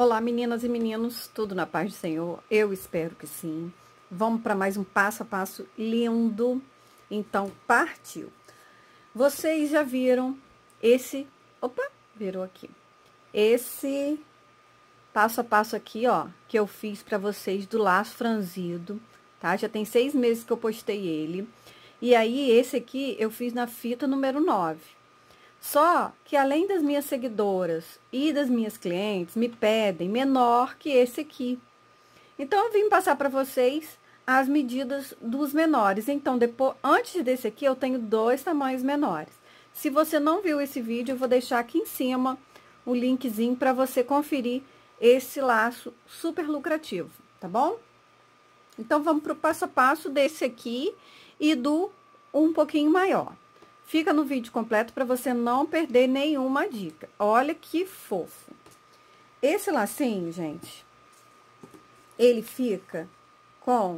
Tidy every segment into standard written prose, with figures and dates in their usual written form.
Olá, meninas e meninos, tudo na paz do Senhor? Eu espero que sim. Vamos para mais um passo a passo lindo. Então, partiu. Vocês já viram esse... Opa, virou aqui. Esse passo a passo aqui, ó, que eu fiz para vocês do laço franzido, tá? Já tem 6 meses que eu postei ele. E aí, esse aqui eu fiz na fita número 9. Só que além das minhas seguidoras e das minhas clientes me pedem menor que esse aqui. Então, eu vim passar para vocês as medidas dos menores. Então, depois, antes desse aqui, eu tenho 2 tamanhos menores. Se você não viu esse vídeo, eu vou deixar aqui em cima o linkzinho para você conferir esse laço super lucrativo, tá bom? Então, vamos para o passo a passo desse aqui e do um pouquinho maior. Fica no vídeo completo para você não perder nenhuma dica. Olha que fofo. Esse lacinho, gente, ele fica com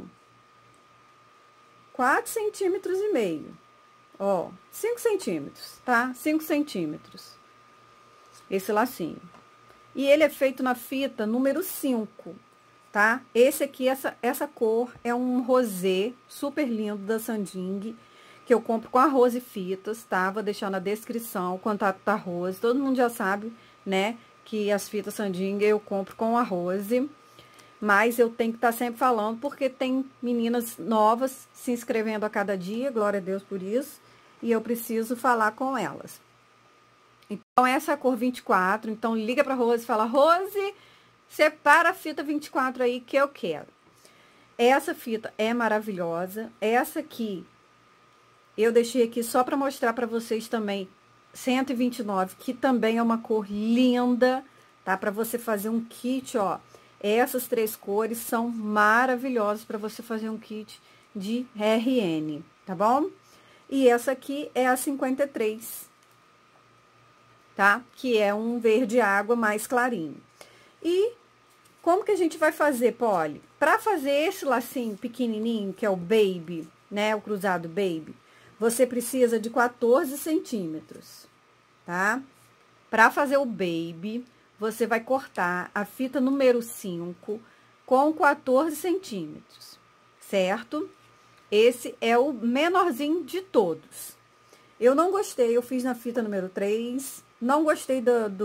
4,5 centímetros. Ó, 5 centímetros, tá? 5 centímetros. Esse lacinho. E ele é feito na fita número 5, tá? Esse aqui, essa cor é um rosé super lindo da Sanding, que eu compro com a Rose Fitas, tá? Vou deixar na descrição o contato da Rose. Todo mundo já sabe, né, que as fitas Sanding eu compro com a Rose. Mas eu tenho que estar sempre falando, porque tem meninas novas se inscrevendo a cada dia, glória a Deus por isso. E eu preciso falar com elas. Então, essa é a cor 24. Então, liga pra Rose e fala, Rose, separa a fita 24 aí que eu quero. Essa fita é maravilhosa. Essa aqui... eu deixei aqui só para mostrar para vocês também, 129, que também é uma cor linda, tá? Para você fazer um kit, ó. Essas 3 cores são maravilhosas para você fazer um kit de RN, tá bom? E essa aqui é a 53, tá? Que é um verde água mais clarinho. E como que a gente vai fazer, Polly? Para fazer esse lacinho pequenininho, que é o baby, né? O cruzado baby. Você precisa de 14 centímetros, tá? Para fazer o baby, você vai cortar a fita número 5 com 14 centímetros, certo? Esse é o menorzinho de todos. Eu não gostei, eu fiz na fita número 3, não gostei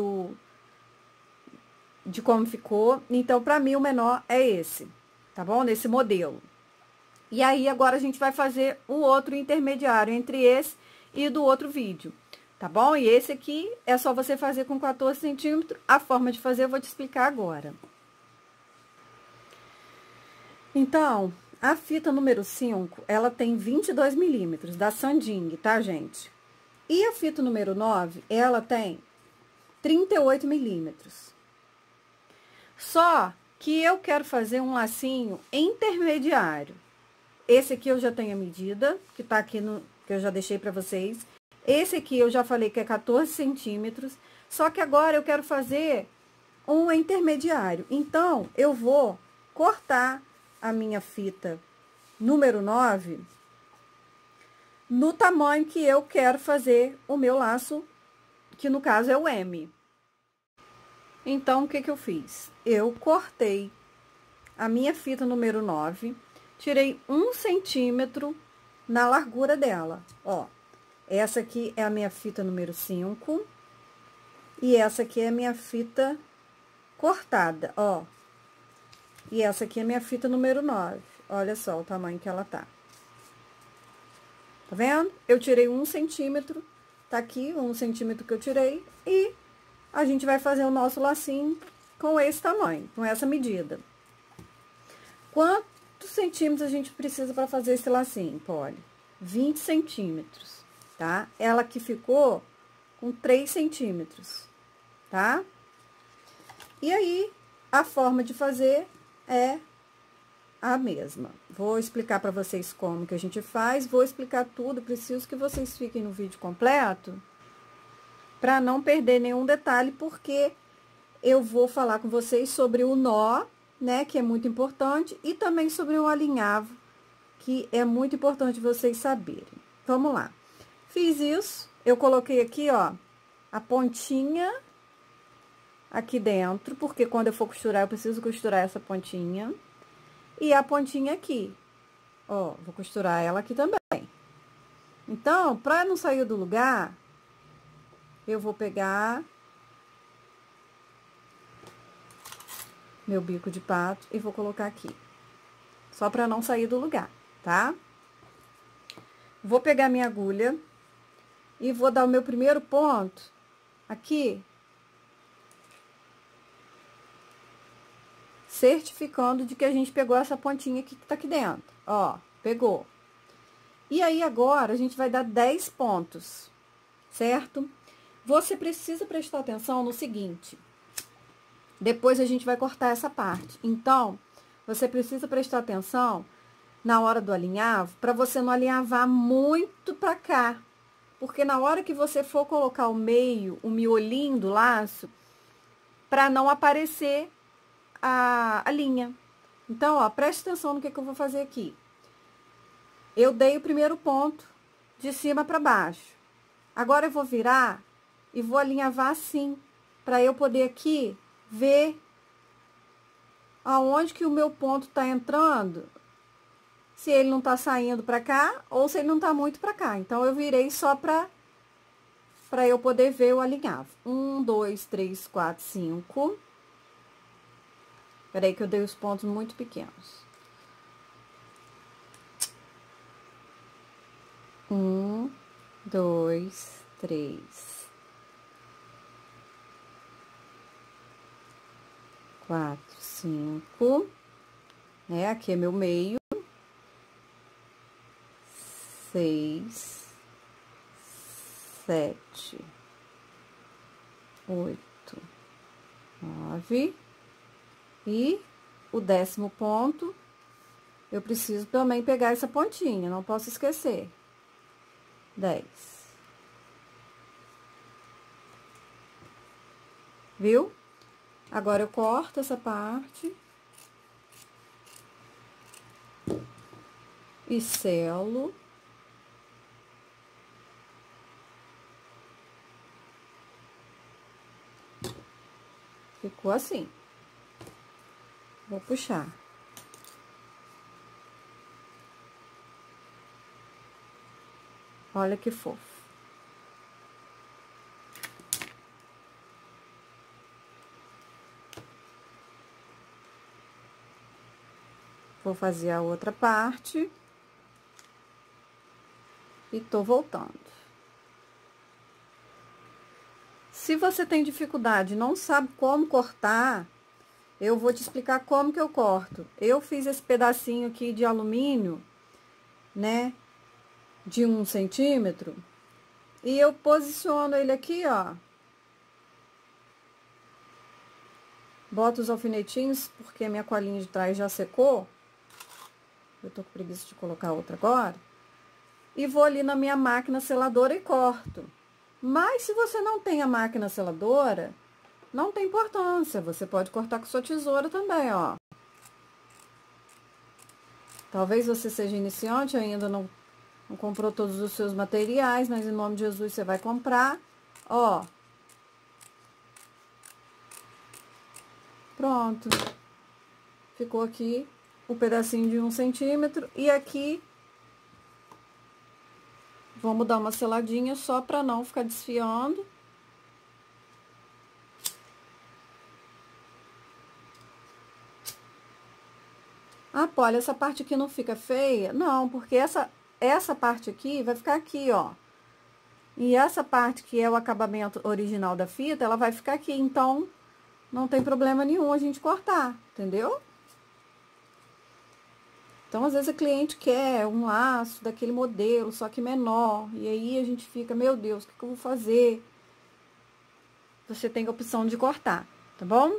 de como ficou, então, para mim, o menor é esse, tá bom? Nesse modelo. E aí, agora a gente vai fazer o outro intermediário entre esse e do outro vídeo, tá bom? E esse aqui é só você fazer com 14 centímetros. A forma de fazer eu vou te explicar agora. Então, a fita número 5, ela tem 22 milímetros da Sanding, tá, gente? E a fita número 9, ela tem 38 milímetros. Só que eu quero fazer um lacinho intermediário. Esse aqui eu já tenho a medida, que tá aqui no... que eu já deixei pra vocês. Esse aqui eu já falei que é 14 centímetros. Só que agora eu quero fazer um intermediário. Então, eu vou cortar a minha fita número 9 no tamanho que eu quero fazer o meu laço, que no caso é o M. Então, o que que eu fiz? Eu cortei a minha fita número 9... tirei 1 centímetro na largura dela, ó. Essa aqui é a minha fita número 5. E essa aqui é a minha fita cortada, ó. E essa aqui é a minha fita número 9. Olha só o tamanho que ela tá. Tá vendo? Eu tirei 1 centímetro, tá aqui 1 centímetro que eu tirei. E a gente vai fazer o nosso lacinho com esse tamanho, com essa medida. Quantos centímetros a gente precisa para fazer esse lacinho, Polly? 20 centímetros, tá? Ela que ficou com 3 centímetros, tá? E aí, a forma de fazer é a mesma. Vou explicar para vocês como que a gente faz, vou explicar tudo, preciso que vocês fiquem no vídeo completo, para não perder nenhum detalhe, porque eu vou falar com vocês sobre o nó, né, que é muito importante, e também sobre o alinhavo, que é muito importante vocês saberem. Vamos lá. Fiz isso, eu coloquei aqui, ó, a pontinha aqui dentro, porque quando eu for costurar, eu preciso costurar essa pontinha. E a pontinha aqui. Ó, vou costurar ela aqui também. Então, pra não sair do lugar, eu vou pegar meu bico de pato e vou colocar aqui. Só pra não sair do lugar, tá? Vou pegar minha agulha e vou dar o meu primeiro ponto aqui, certificando de que a gente pegou essa pontinha aqui que tá aqui dentro. Ó, pegou. E aí, agora, a gente vai dar 10 pontos, certo? Você precisa prestar atenção no seguinte. Depois a gente vai cortar essa parte. Então, você precisa prestar atenção na hora do alinhavo, para você não alinhavar muito pra cá. Porque na hora que você for colocar o meio, o miolinho do laço, para não aparecer a linha. Então, ó, preste atenção no que eu vou fazer aqui. Eu dei o primeiro ponto de cima para baixo. Agora, eu vou virar e vou alinhavar assim, para eu poder aqui ver aonde que o meu ponto tá entrando, se ele não tá saindo para cá ou se ele não tá muito para cá. Então, eu virei só para eu poder ver o alinhavo. 1, 2, 3, 4, 5. Peraí que eu dei os pontos muito pequenos. 1, 2, 3, 4, 5. Né? Aqui é meu meio. 6, 7, 8, 9. E o 10º ponto, eu preciso também pegar essa pontinha, não posso esquecer. 10. Viu? Agora, eu corto essa parte. E selo. Ficou assim. Vou puxar. Olha que fofo. Vou fazer a outra parte. E tô voltando. Se você tem dificuldade, não sabe como cortar, eu vou te explicar como que eu corto. Eu fiz esse pedacinho aqui de alumínio, né, de 1 centímetro, e eu posiciono ele aqui, ó. Boto os alfinetinhos, porque a minha colinha de trás já secou. Eu tô com preguiça de colocar outra agora. E vou ali na minha máquina seladora e corto. Mas se você não tem a máquina seladora, não tem importância, você pode cortar com sua tesoura também, ó. Talvez você seja iniciante, ainda não comprou todos os seus materiais, mas em nome de Jesus você vai comprar, ó. Pronto. Ficou aqui um pedacinho de 1 centímetro e aqui vamos dar uma seladinha só pra não ficar desfiando. Ah, Polly, essa parte aqui não fica feia? Não, porque essa parte aqui vai ficar aqui, ó. E essa parte que é o acabamento original da fita, ela vai ficar aqui. Então, não tem problema nenhum a gente cortar, entendeu? Então, às vezes, a cliente quer um laço daquele modelo, só que menor. E aí, a gente fica, meu Deus, o que eu vou fazer? Você tem a opção de cortar, tá bom?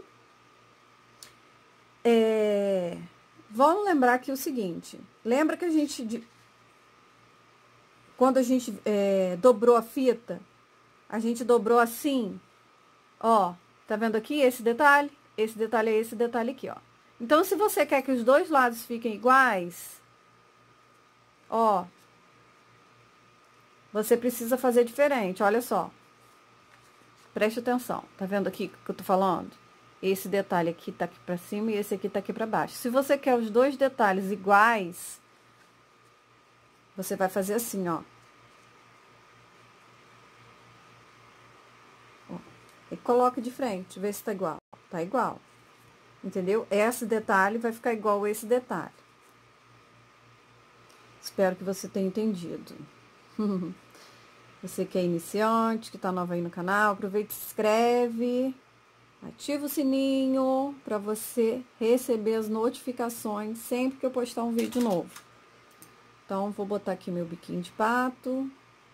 Vamos lembrar aqui o seguinte. Lembra que a gente, quando a gente dobrou a fita, a gente dobrou assim, ó. Tá vendo aqui esse detalhe? Esse detalhe é esse detalhe aqui, ó. Então, se você quer que os dois lados fiquem iguais, ó, você precisa fazer diferente, olha só. Preste atenção. Tá vendo aqui que eu tô falando? Esse detalhe aqui tá aqui pra cima e esse aqui tá aqui pra baixo. Se você quer os dois detalhes iguais, você vai fazer assim, ó. E coloca de frente, vê se tá igual. Tá igual. Entendeu? Esse detalhe vai ficar igual a esse detalhe. Espero que você tenha entendido. Você que é iniciante, que tá nova aí no canal, aproveita e se inscreve, ativa o sininho para você receber as notificações sempre que eu postar um vídeo novo. Então, vou botar aqui meu biquinho de pato.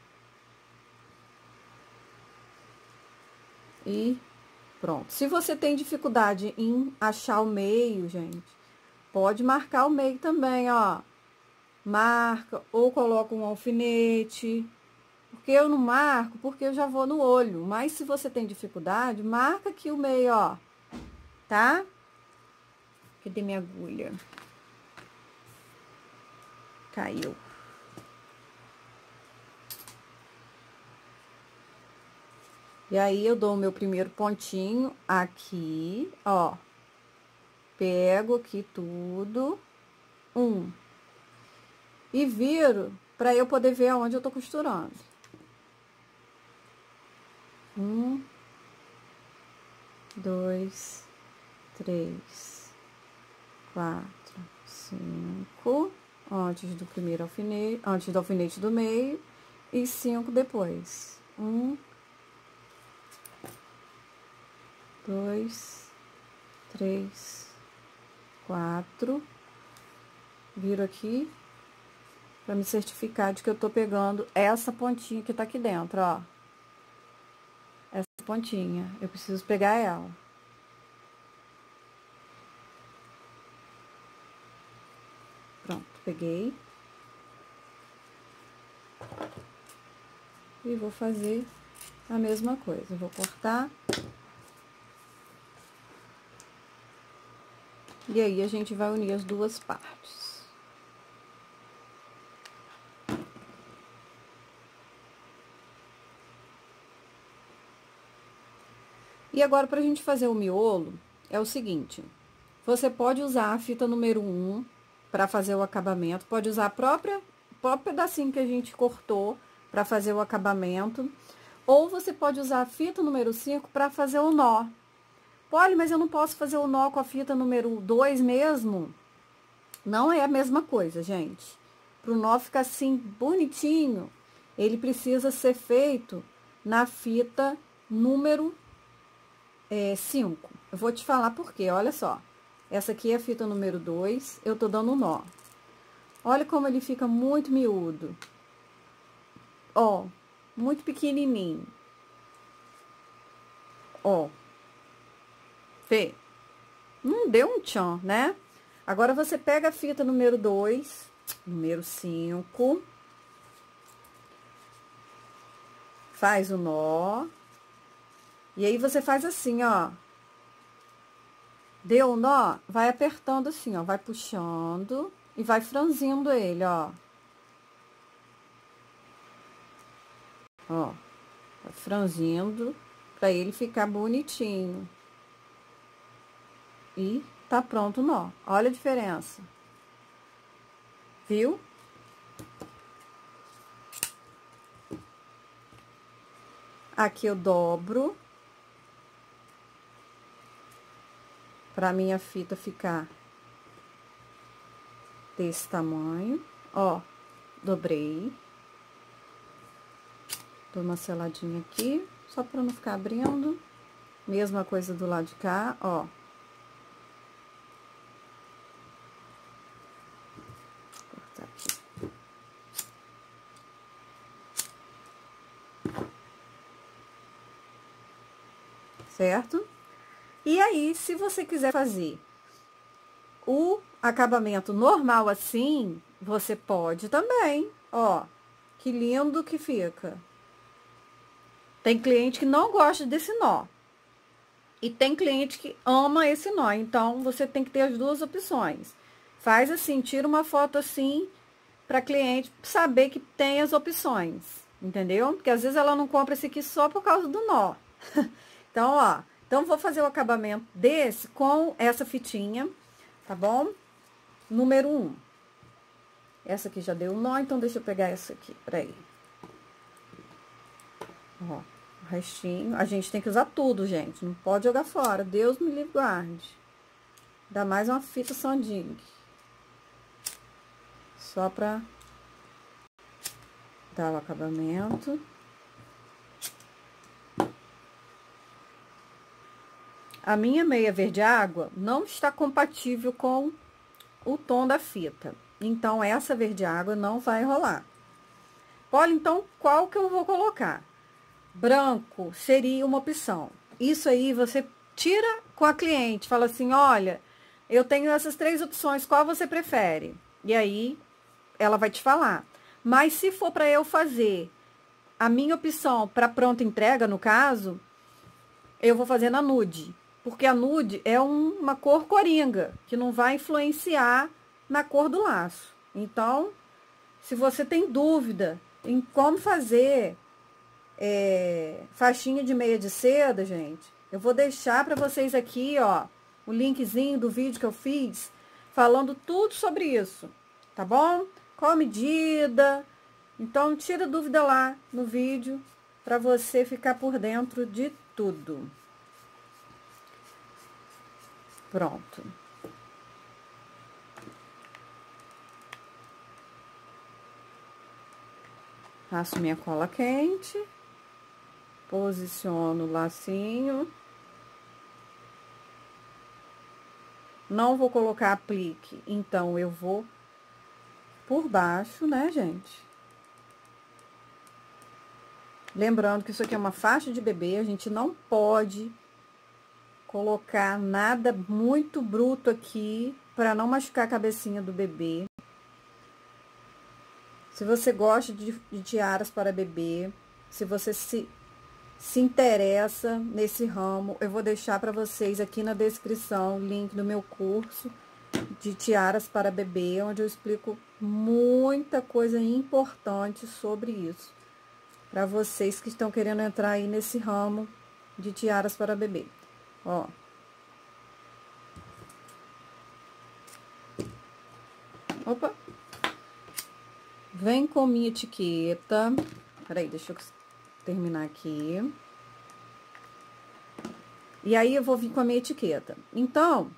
E pronto. Se você tem dificuldade em achar o meio, gente, pode marcar o meio também, ó. Marca ou coloca um alfinete. Porque eu não marco, porque eu já vou no olho. Mas se você tem dificuldade, marca aqui o meio, ó. Tá? Cadê minha agulha? Caiu. E aí, eu dou o meu primeiro pontinho aqui, ó. Pego aqui tudo. E viro pra eu poder ver aonde eu tô costurando. 1, 2, 3, 4, 5, antes do primeiro alfinete, antes do alfinete do meio, e 5 depois. 1, 2, 3, 4, viro aqui pra me certificar de que eu tô pegando essa pontinha que tá aqui dentro, ó. Essa pontinha, eu preciso pegar ela. Pronto, peguei. E vou fazer a mesma coisa. Eu vou cortar. E aí, a gente vai unir as duas partes. E agora, pra gente fazer o miolo, é o seguinte. Você pode usar a fita número 1 para fazer o acabamento. Pode usar o próprio pedacinho que a gente cortou para fazer o acabamento. Ou você pode usar a fita número 5 para fazer o nó. Olha, mas eu não posso fazer o nó com a fita número 2 mesmo? Não é a mesma coisa, gente. Para o nó ficar assim, bonitinho, ele precisa ser feito na fita número 5. Eu vou te falar por quê, olha só. Essa aqui é a fita número 2, eu tô dando um nó. Olha como ele fica muito miúdo. Ó, muito pequenininho. Ó. Vê? Não deu um tchan, né? Agora, você pega a fita número 2, número 5. Faz o nó. E aí, você faz assim, ó. Deu o nó, vai apertando assim, ó. Vai puxando e vai franzindo ele, ó. Ó. Vai franzindo pra ele ficar bonitinho. E tá pronto o nó. Olha a diferença. Viu? Aqui eu dobro. Pra minha fita ficar desse tamanho. Ó, dobrei. Dou uma seladinha aqui, só pra não ficar abrindo. Mesma coisa do lado de cá, ó. Certo? E aí, se você quiser fazer o acabamento normal assim, você pode também, ó. Que lindo que fica. Tem cliente que não gosta desse nó. E tem cliente que ama esse nó. Então, você tem que ter as duas opções. Faz assim, tira uma foto assim, pra cliente saber que tem as opções. Entendeu? Porque às vezes ela não compra esse aqui só por causa do nó. Então, ó, então vou fazer o acabamento desse com essa fitinha, tá bom? Número 1. Essa aqui já deu um nó, então deixa eu pegar essa aqui, peraí. Ó, o restinho. A gente tem que usar tudo, gente. Não pode jogar fora. Deus me livre guarde. Ainda mais uma fita sanding. Só pra dar o acabamento. A minha meia verde água não está compatível com o tom da fita. Então, essa verde água não vai rolar. Olha, então, qual que eu vou colocar? Branco seria uma opção. Isso aí você tira com a cliente. Fala assim, olha, eu tenho essas 3 opções, qual você prefere? E aí, ela vai te falar. Mas se for para eu fazer a minha opção para pronta entrega, no caso, eu vou fazer na nude. Porque a nude é uma cor coringa, que não vai influenciar na cor do laço. Então, se você tem dúvida em como fazer faixinha de meia de seda, gente, eu vou deixar para vocês aqui, ó, o linkzinho do vídeo que eu fiz, falando tudo sobre isso, tá bom? Qual a medida? Então, tira dúvida lá no vídeo, para você ficar por dentro de tudo. Pronto. Passo minha cola quente. Posiciono o lacinho. Não vou colocar aplique, então eu vou por baixo, né, gente? Lembrando que isso aqui é uma faixa de bebê, a gente não pode colocar nada muito bruto aqui, para não machucar a cabecinha do bebê. Se você gosta de tiaras para bebê, se você se interessa nesse ramo, eu vou deixar para vocês aqui na descrição o link do meu curso de tiaras para bebê, onde eu explico muita coisa importante sobre isso, para vocês que estão querendo entrar aí nesse ramo de tiaras para bebê. Ó. Opa. Vem com minha etiqueta. Peraí, deixa eu terminar aqui. E aí, eu vou vir com a minha etiqueta. Então,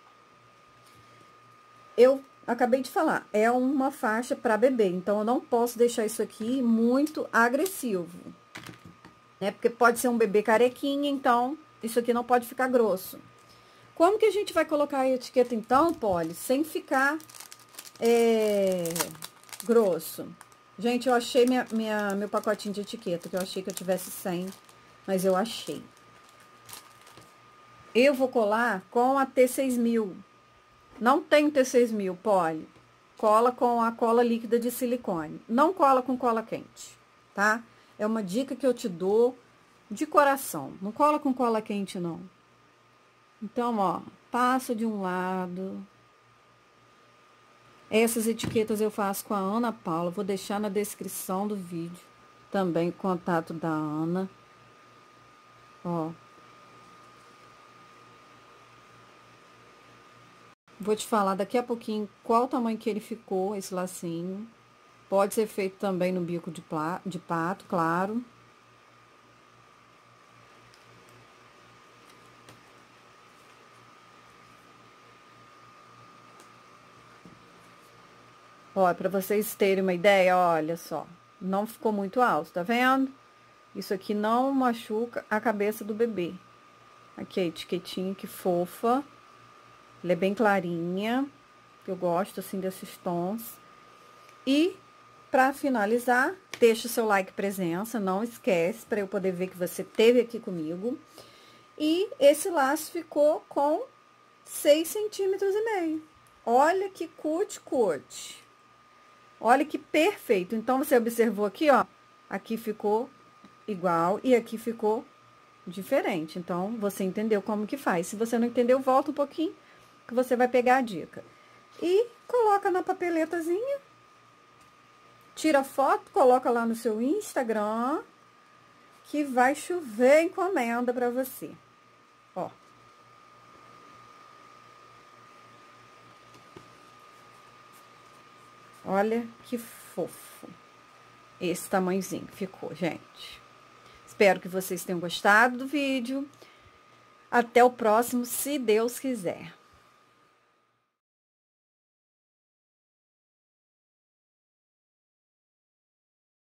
eu acabei de falar, é uma faixa para bebê. Então, eu não posso deixar isso aqui muito agressivo, né? Porque pode ser um bebê carequinha, então, isso aqui não pode ficar grosso. Como que a gente vai colocar a etiqueta, então, Polly, sem ficar grosso? Gente, eu achei meu pacotinho de etiqueta, que eu achei que eu tivesse 100, mas eu achei. Eu vou colar com a T6000. Não tem T6000, Polly. Cola com a cola líquida de silicone. Não cola com cola quente, tá? É uma dica que eu te dou de coração. Não cola com cola quente, não. Então, ó, passa de um lado. Essas etiquetas eu faço com a Ana Paula. Vou deixar na descrição do vídeo também o contato da Ana. Ó. Vou te falar daqui a pouquinho qual o tamanho que ele ficou, esse lacinho. Pode ser feito também no bico de pato, claro. Ó, pra vocês terem uma ideia, olha só. Não ficou muito alto, tá vendo? Isso aqui não machuca a cabeça do bebê. Aqui a etiquetinha, que fofa. Ela é bem clarinha. Eu gosto, assim, desses tons. E, pra finalizar, deixa o seu like presença, não esquece, pra eu poder ver que você esteve aqui comigo. E esse laço ficou com 6,5 centímetros. Olha que cut. Olha que perfeito. Então, você observou aqui, ó. Aqui ficou igual e aqui ficou diferente. Então, você entendeu como que faz. Se você não entendeu, volta um pouquinho, que você vai pegar a dica. E coloca na papeletazinha. Tira foto, coloca lá no seu Instagram. que vai chover encomenda para você. Ó. Olha que fofo. Esse tamanhozinho ficou, gente. Espero que vocês tenham gostado do vídeo. Até o próximo, se Deus quiser.